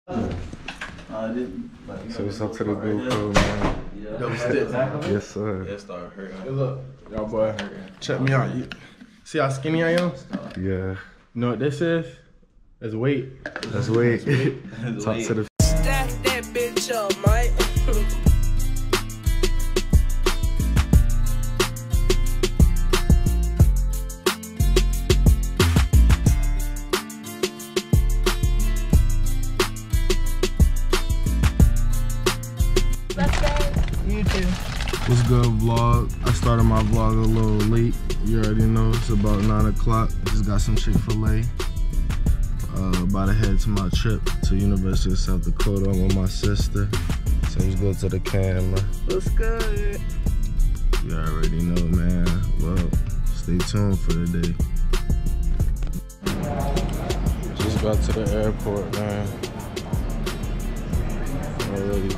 So what's up to the dude, bro, man? Yes, sir. It started hurting. Hey, look, y'all boy, check me out. See how skinny I am? Yeah. You know what this is? That's weight. Let's wait. Talk to the. Stack that bitch up, mate. What's good, vlog? I started my vlog a little late. You already know it's about 9 o'clock. Just got some Chick-fil-A. About to head to my trip to University of South Dakota. I'm with my sister. So let's go to the camera. What's good? You already know, man. Well, stay tuned for the day. Just got to the airport, man. Already.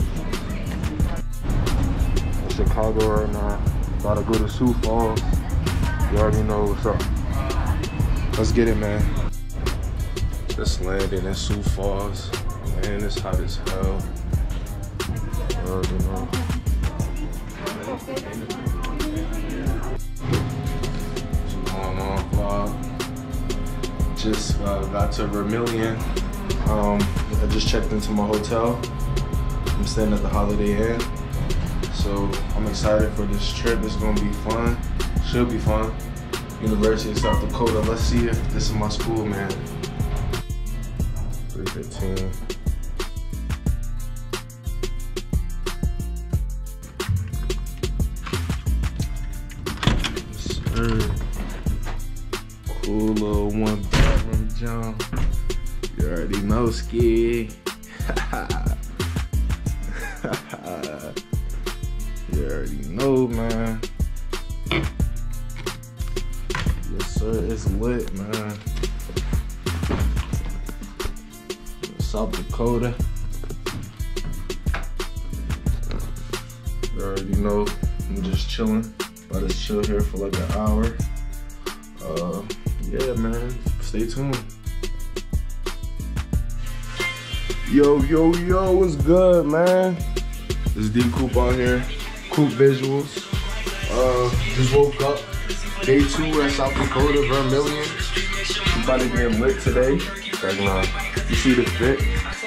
Chicago right now. About to go to Sioux Falls. You already know what's up. Let's get it, man. Just landed in Sioux Falls. Man, it's hot as hell. You already know. What's going on, vlog? Just got to Vermilion. I just checked into my hotel. I'm staying at the Holiday Inn. So I'm excited for this trip. It's gonna be fun. Should be fun. University of South Dakota. Let's see if this is my school, man. 3:15. Sir. Cool little 1-bedroom jump. You already know, ski. You already know, man. Yes, sir, it's lit, man. South Dakota. You already know, I'm just chilling. About to chill here for like an hour. Yeah, man, stay tuned. Yo, what's good, man? It's D Coop on here. Coop Visuals. Just woke up. Day 2 at South Dakota, Vermilion. We about to get lit today. You see the fit?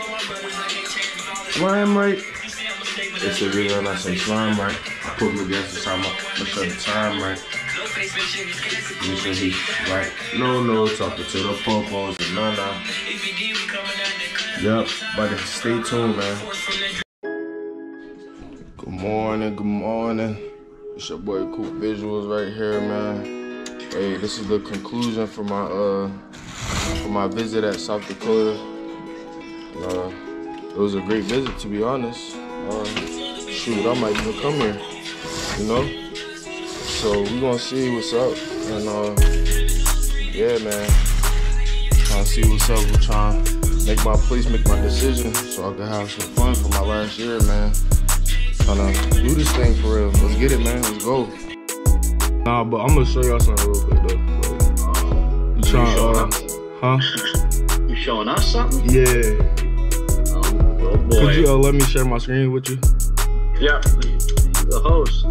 Slime right. It's a video and I say slime right. I put him against the time. Make sure the time right. You should he right. No, talking to the popos and no. Yep, but stay tuned, man. Good morning. It's your boy Coop Visuals right here, man. Hey, this is the conclusion for my visit at South Dakota. It was a great visit, to be honest. Shoot, I might even come here, you know? So we gonna see what's up, and yeah, man. Trying to see what's up. We're trying to make my decision so I can have some fun for my last year, man. Trying to do this thing for real. Let's get it, man. Let's go. Nah, but I'm gonna show y'all something real quick though. You trying? Huh? You showing us something? Yeah. Oh boy. Could you let me share my screen with you? Yeah. The host.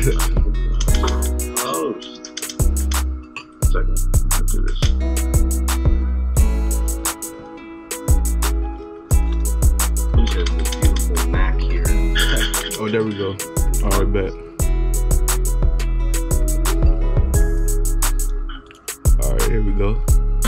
Host. 1 second. Let's do this. Who says this beautiful Mac here? Oh, there we go. All right, bet. All right, here we go.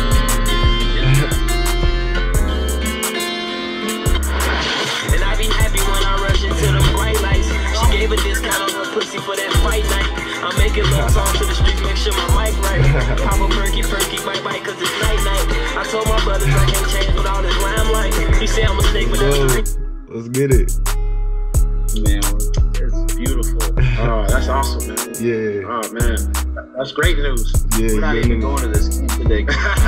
And I be happy when I rush into the bright lights. She gave a discount on her pussy for that fight night. I'm making love songs to the street, make sure my mic right. Pop a perky, bite, cause it's night. I told my brothers I can't change with all this limelight. He said I'm a snake, but that's Let's get it. Man, it's beautiful. Oh, that's awesome, man. Yeah. Oh, man. That's great news. Yeah, we're not even going to this camp today.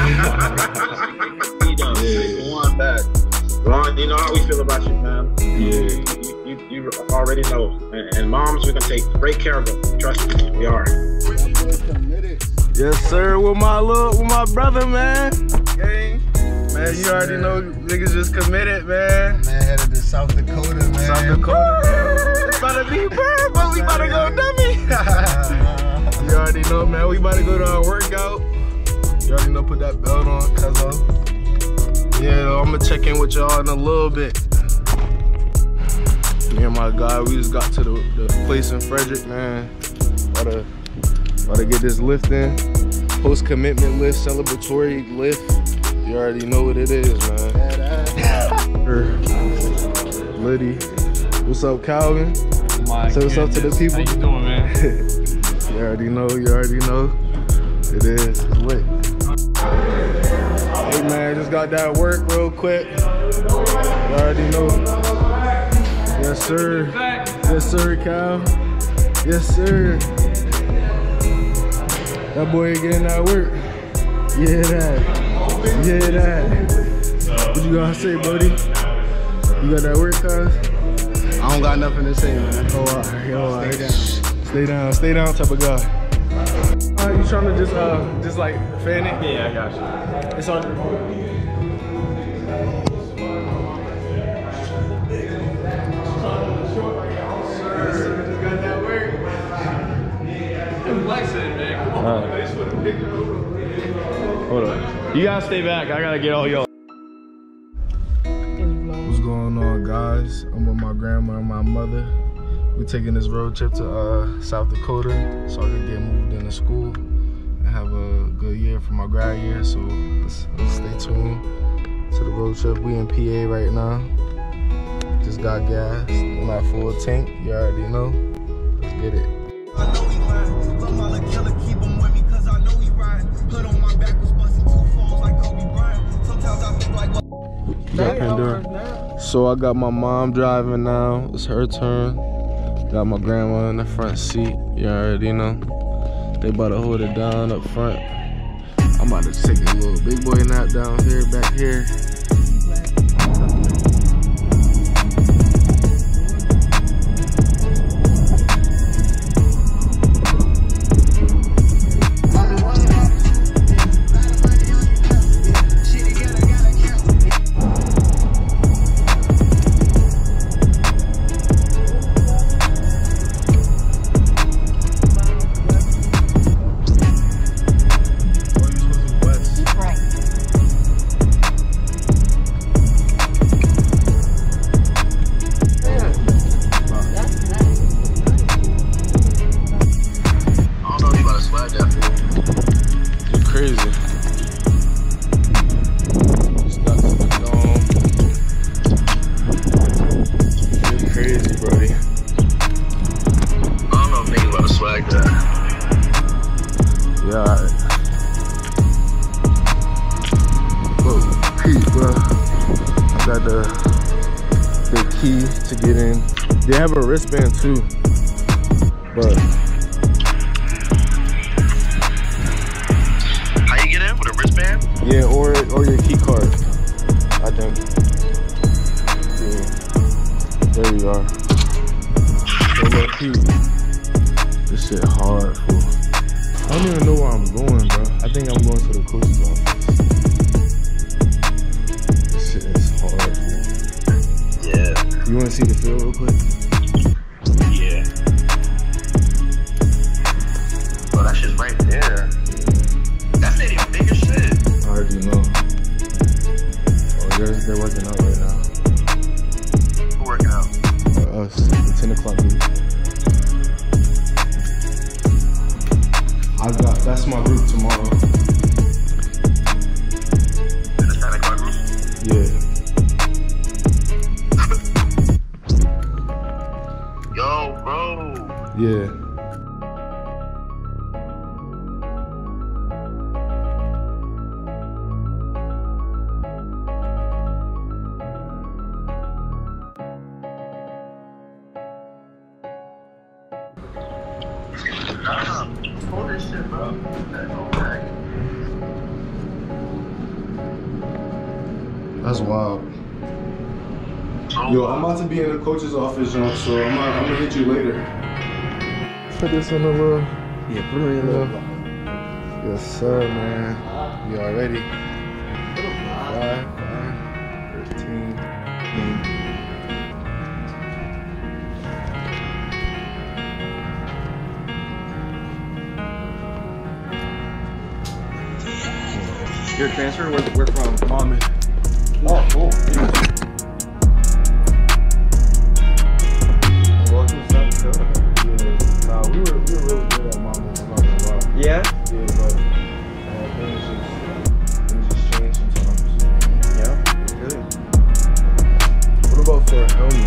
One bad. Ron, you know how we feel about you, man. Yeah. You already know. And moms, we're gonna take great care of them. Trust me, we are. Yes, sir. With my brother, man. Gang. Man, man. You already know niggas just committed, man. Man, headed to South Dakota, man. South Dakota, man. It's about to be burn, but we about to go dummy. You already know, man. We about to go to our workout. You already know, put that belt on, cuzzo. Yeah, I'm gonna check in with y'all in a little bit. Me and my guy, we just got to the place in Frederick, man. About to get this lift in. Post-commitment lift, celebratory lift. You already know what it is, man. Liddy. What's up, Calvin? Say what's up to the people. How you doing, man? You already know, you already know. It is, it's lit. Hey man, just got that work real quick. You already know. Yes sir. Yes sir, Cal. Yes sir. That boy ain't getting that work. Yeah that. Yeah that. What you gotta say, buddy? You got that work, cuz? I don't got nothing to say, man. Oh, alright. Stay down type of guy. You trying to just like fan it? Yeah, I got you. It's on. Just got that work. Flexing, man. Come on. Hold on. You gotta stay back. I gotta get all y'all. What's going on, guys? I'm with my grandma and my mother. We're taking this road trip to South Dakota so I can get moved into school and have a good year for my grad year. So let's stay tuned to the road trip. We in PA right now. Just got gas. I'm at full tank. You already know. Let's get it. I know he lying. Told my little killer keep him with me cause I know he riding. Hood on my back was busting 2 phones like Kobe Bryant. Sometimes I think like what? Got Pandora. So I got my mom driving now. It's her turn. Got my grandma in the front seat. You already know. They about to hold it down up front. I'm about to take a little big boy nap down here, back here. To get in. They have a wristband too, but how you get in with a wristband? Yeah, or your key card, I think. Yeah. There we are. So let's see. This shit hard, fool. I don't even know where I'm going, bro. I think I'm going to the coach's office. This shit is hard, fool. Yeah. You want to see the field real quick? Yeah. Well, that shit's right there. That stadium big as shit. I already know. Oh, they're working out right now. Who working out? Us, the 10 o'clock group. That's my group tomorrow. The 10 o'clock group? Yeah. Yo, bro. Yeah. Hold this shit, bro. That's wild. Yo, I'm about to be in the coach's office, so I'm gonna hit you later. Put this in a little. Yeah, put it in a little. Yes, sir, man. You all ready? 5, 13. Your transfer? Where from? Mommy. Oh, cool. Welcome to South Dakota. Yeah. Nah, we were really good at Mommy. I'm not gonna lie. Yeah? Yeah, but things just change sometimes. Yeah. Good. What about for a helmet?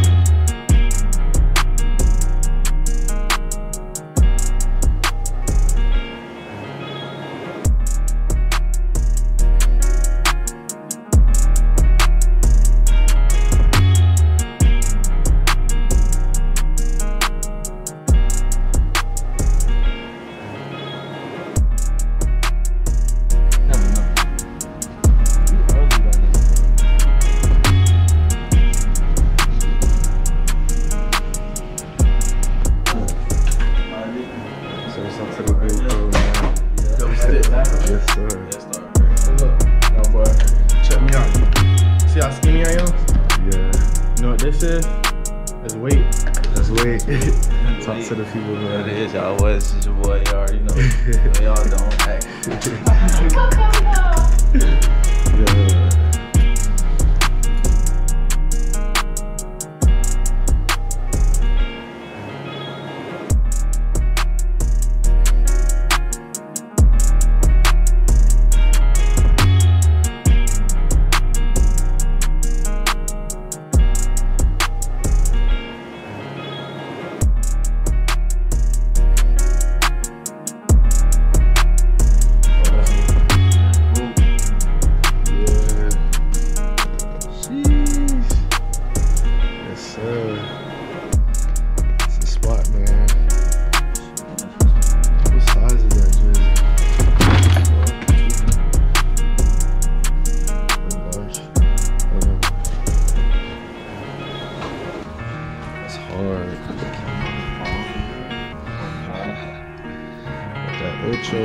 Yes, sir. Look, now boy, check me out. See how skinny I am? Yeah. You know what this is? It's weight. Let's wait. Talk to the people, man. It is, y'all. What is your boy? You already know. Y'all don't act. Yeah. Ocho.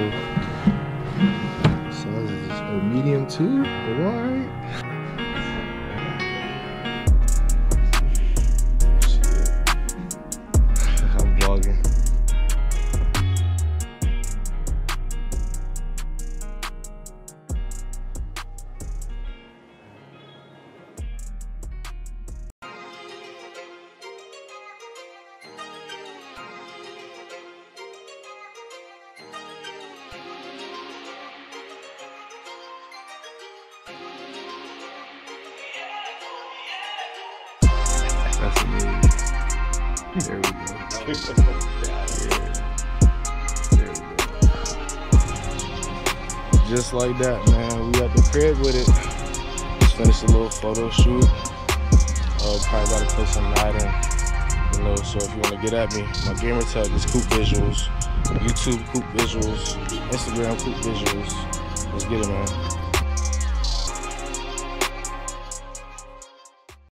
Size is this? Oh, medium too? Alright. Shit. I'm vlogging. That's amazing. There we go. Yeah. There we go. Just like that, man. We at the crib with it. Just finished a little photo shoot. Probably about to put some lighting. You know, so if you want to get at me, my gamer tag is Coop Visuals. YouTube Coop Visuals. Instagram Coop Visuals. Let's get it, man.